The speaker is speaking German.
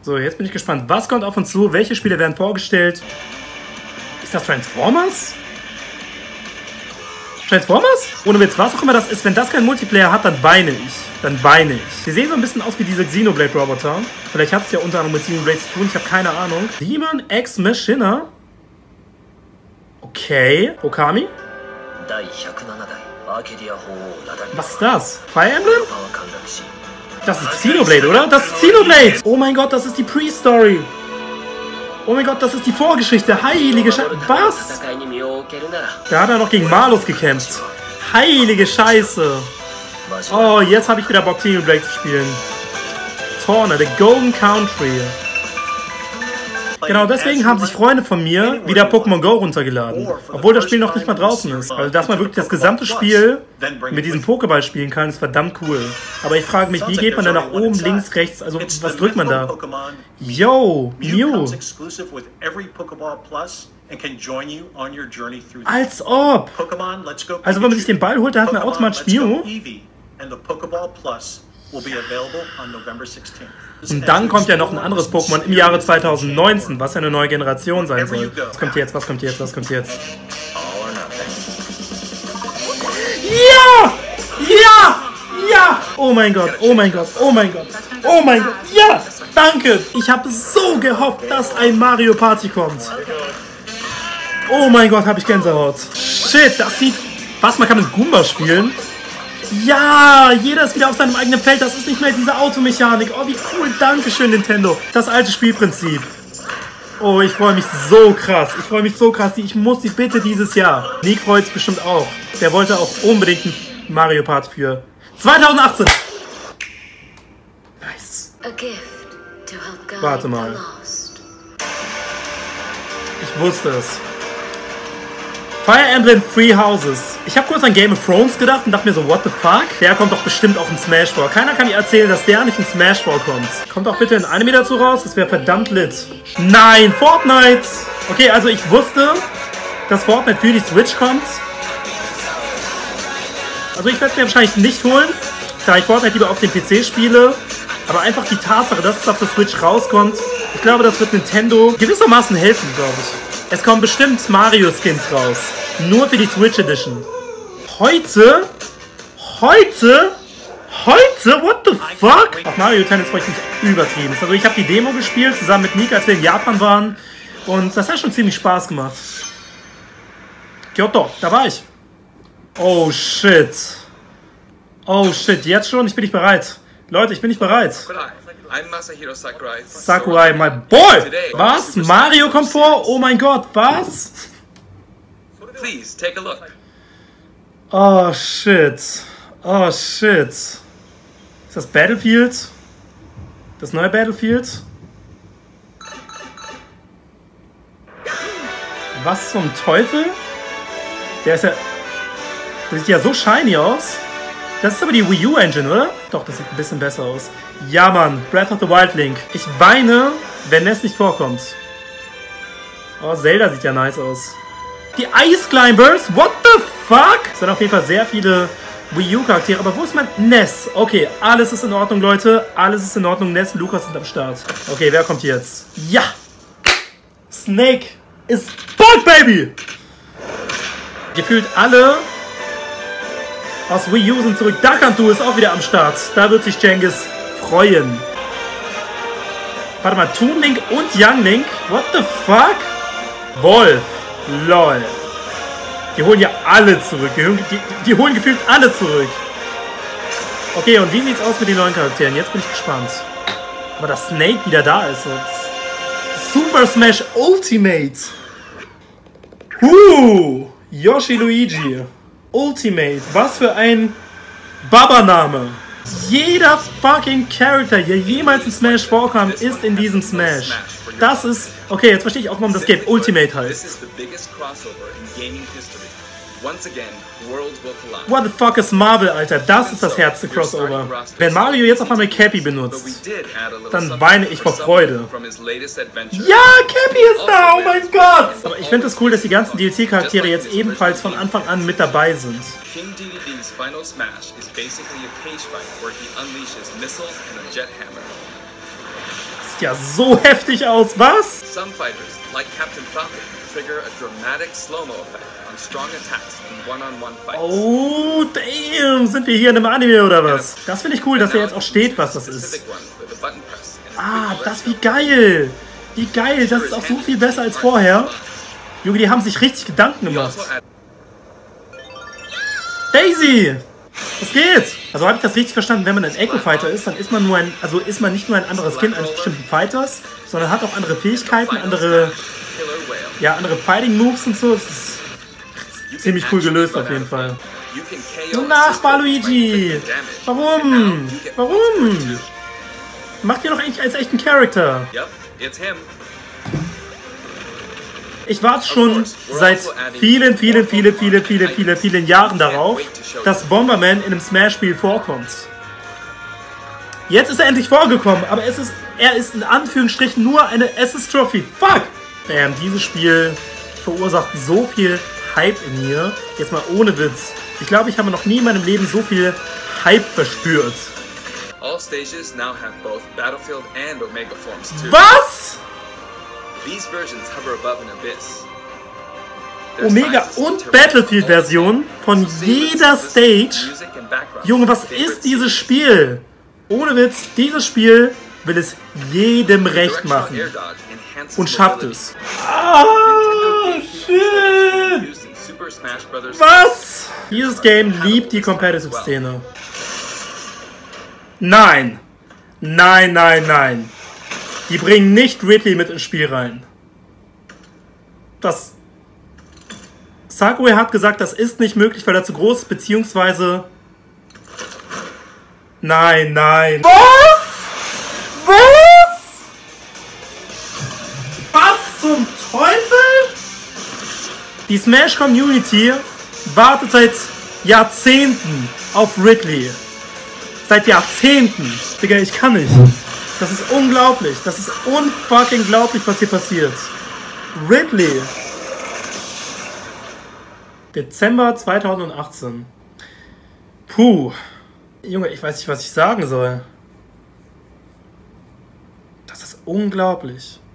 So, jetzt bin ich gespannt. Was kommt auf uns zu? Welche Spiele werden vorgestellt? Ist das Transformers? Transformers? Ohne Witz, was auch immer das ist. Wenn das kein Multiplayer hat, dann weine ich. Dann weine ich. Sie sehen so ein bisschen aus wie diese Xenoblade-Roboter. Vielleicht hat es ja unter anderem mit Xenoblade zu tun. Ich habe keine Ahnung. Demon X Machina? Okay. Okami? Was ist das? Fire Emblem? Das ist Xenoblade, oder? Das ist Xenoblade! Oh mein Gott, das ist die Pre-Story. Oh mein Gott, das ist die Vorgeschichte. Heilige Scheiße. Was? Da hat er noch gegen Malus gekämpft. Heilige Scheiße. Oh, jetzt habe ich wieder Bock, Xenoblade zu spielen. Torna, The Golden Country. Genau, deswegen haben sich Freunde von mir wieder Pokémon Go runtergeladen. Obwohl das Spiel noch nicht mal draußen ist. Also, dass man wirklich das gesamte Spiel mit diesem Pokéball spielen kann, ist verdammt cool. Aber ich frage mich, wie geht man da nach oben, links, rechts? Also, was drückt man da? Yo, Mew. Als ob. Also, wenn man sich den Ball holt, dann hat man automatisch Mew. Und dann kommt ja noch ein anderes Pokémon im Jahre 2019, was ja eine neue Generation sein soll. Was kommt jetzt? Was kommt jetzt? Was kommt jetzt? Ja! Ja! Ja! Oh mein Gott, oh mein Gott, oh mein Gott, oh mein Gott, ja! Danke! Ich habe so gehofft, dass ein Mario Party kommt. Oh mein Gott, habe ich Gänsehaut. Shit, das sieht... Was, man kann mit Goomba spielen? Ja, jeder ist wieder auf seinem eigenen Feld. Das ist nicht mehr diese Automechanik. Oh, wie cool. Dankeschön, Nintendo. Das alte Spielprinzip. Oh, ich freue mich so krass. Ich freue mich so krass. Ich muss die bitte dieses Jahr. Nick freut sich bestimmt auch. Der wollte auch unbedingt ein Mario Party für 2018. Nice. Warte mal. Ich wusste es. Fire Emblem Three Houses. Ich habe kurz an Game of Thrones gedacht und dachte mir so, what the fuck? Der kommt doch bestimmt auch in Smash vor. Keiner kann mir erzählen, dass der nicht in Smash vorkommt. Kommt auch bitte ein Anime dazu raus, das wäre verdammt lit. Nein, Fortnite! Okay, also ich wusste, dass Fortnite für die Switch kommt. Also ich werde es mir wahrscheinlich nicht holen, da ich Fortnite lieber auf dem PC spiele. Aber einfach die Tatsache, dass es auf der Switch rauskommt, ich glaube, das wird Nintendo gewissermaßen helfen, glaube ich. Es kommen bestimmt Mario-Skins raus. Nur für die Switch Edition. Heute? What the fuck? Auf Mario Tennis freue ich mich übertrieben. Also ich habe die Demo gespielt, zusammen mit Nick, als wir in Japan waren. Und das hat schon ziemlich Spaß gemacht. Kyoto, da war ich. Oh shit. Oh shit, jetzt schon? Ich bin nicht bereit. Leute, ich bin nicht bereit. I'm Masahiro Sakurai. Sakurai, my boy! Was? Mario kommt vor? Oh mein Gott, was? Please take a look. Oh shit. Oh shit. Ist das Battlefield? Das neue Battlefield? Was zum Teufel? Der ist ja... Der sieht ja so shiny aus. Das ist aber die Wii U Engine, oder? Doch, das sieht ein bisschen besser aus. Ja, Mann. Breath of the Wild Link. Ich weine, wenn es nicht vorkommt. Oh, Zelda sieht ja nice aus. Die Ice Climbers? What the fuck? Es sind auf jeden Fall sehr viele Wii U Charaktere. Aber wo ist mein Ness? Okay, alles ist in Ordnung, Leute. Alles ist in Ordnung. Ness und Lukas sind am Start. Okay, wer kommt jetzt? Ja! Snake is back, baby! Gefühlt alle... aus Wii U sind zurück. Dakantu ist auch wieder am Start. Da wird sich Cengiz freuen. Warte mal, Toon Link und Young Link? What the fuck? Wolf. Lol. Die holen ja alle zurück. Die holen gefühlt alle zurück. Okay, und wie sieht's aus mit den neuen Charakteren? Jetzt bin ich gespannt. Aber dass Snake wieder da ist. Super Smash Ultimate. Yoshi Luigi. Ultimate. Was für ein Baba-Name. Jeder fucking Charakter, der jemals in Smash vorkam, ist in diesem Smash. Das ist... Okay, jetzt verstehe ich auch, warum das Game Ultimate heißt. What the fuck ist Marvel, Alter? Das ist das Herz der Crossover. Wenn Mario jetzt auf einmal Cappy benutzt, dann weine ich vor Freude. Ja, Cappy ist da! Oh mein Gott! Aber ich finde es cool, dass die ganzen DLC-Charaktere jetzt ebenfalls von Anfang an mit dabei sind. King DDD's final smash is basically a cage fight where he unleashes missiles and a jet hammer. sieht ja so heftig aus. Was? Some fighters, like Captain Falcon, trigger a dramatic slow-mo effect on strong attacks in one-on-one fights. Oh, damn. Sind wir hier in einem Anime oder was? Das finde ich cool, dass hier jetzt auch steht, was das ist. Ah, das wie geil. Wie geil. Das ist auch so viel besser als vorher. Junge, die haben sich richtig Gedanken gemacht. Daisy! Was geht? Also habe ich das richtig verstanden, wenn man ein Echo Fighter ist, dann ist man nur ein, also ist man nicht nur ein anderes Kind eines bestimmten Fighters, sondern hat auch andere Fähigkeiten, andere Fighting Moves und so. Das ist ziemlich cool gelöst auf jeden Fall. Nachbar Luigi! Warum? Warum? Macht ihr doch eigentlich als echten Charakter? Ich warte schon seit vielen Jahren darauf, dass Bomberman in einem Smash-Spiel vorkommt. Jetzt ist er endlich vorgekommen, aber er ist in Anführungsstrichen nur eine SS-Trophy. Fuck! Damn, dieses Spiel verursacht so viel Hype in mir. Jetzt mal ohne Witz. Ich glaube, ich habe noch nie in meinem Leben so viel Hype verspürt. All stages now have both Battlefield and Omega forms too. Was? These versions hover above an abyss. Omega und Battlefield-Version von jeder Stage. Junge, was ist dieses Spiel? Ohne Witz, dieses Spiel will es jedem recht machen. Und schafft es. Ah, shit! Was? Dieses Game liebt die Competitive-Szene. Nein. Nein, nein, nein. Die bringen nicht Ridley mit ins Spiel rein. Sakurai hat gesagt, das ist nicht möglich, weil er zu groß ist, beziehungsweise... Nein, nein. Was? Was? Was zum Teufel? Die Smash-Community wartet seit Jahrzehnten auf Ridley. Seit Jahrzehnten. Digga, ich kann nicht. Das ist unglaublich. Das ist unfucking glaublich, was hier passiert. Ridley. Dezember 2018. Puh. Junge, ich weiß nicht, was ich sagen soll. Das ist unglaublich.